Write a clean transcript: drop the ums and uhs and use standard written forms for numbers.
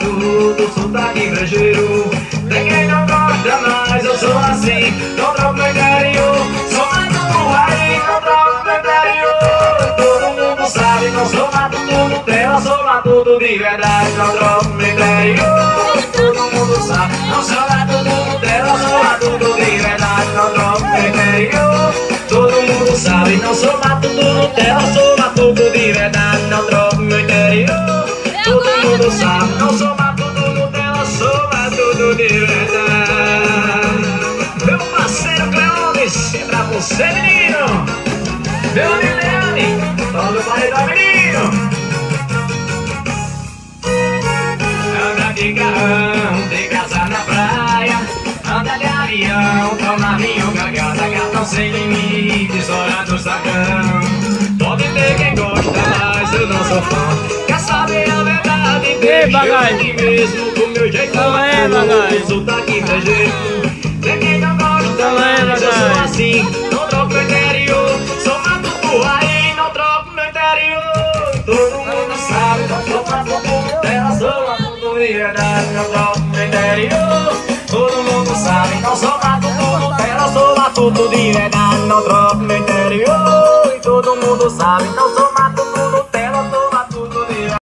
tudo, sotaque brejeiro. Tem quem não gosta, mas eu sou assim. Não troco meu interior, sou mato do aí, não troco meu interior. Todo mundo sabe, não sou mato do Nutella, sou matuto de verdade, não troco meu interior. Todo mundo sabe, não sou mato do Nutella, sou matuto de verdade, não troco meu interior. Todo mundo sabe, não sou mato do Nutella, sou matuto de verdade, não troco meu interior. Todo mundo sabe, não sou mato do Nutella, sou matuto de verdade. Meu parceiro Cleones, é pra você, menino. Meu amigo Leone, todo o paredão, menino. Anda de carrão, de casa na praia. Anda de avião, toma vinho, garganta, gatão sem limites, hora do sacão. Pode ter quem gosta, mas eu não sou fã. Quer saber a verdade? Deixa eu aqui mesmo, do meu jeito eu sotaque brejeiro. Tem quem não gosta, mas eu sou assim. Não troco meu interior, sou mato do aí, não troco meu interior. Todo mundo sabe, não sou mato do Nutella, sou mato do verdade, não troco meu interior. Todo mundo sabe, não sou mato do Nutella, sou matuto de verdade, não troco meu interior. E todo mundo sabe, não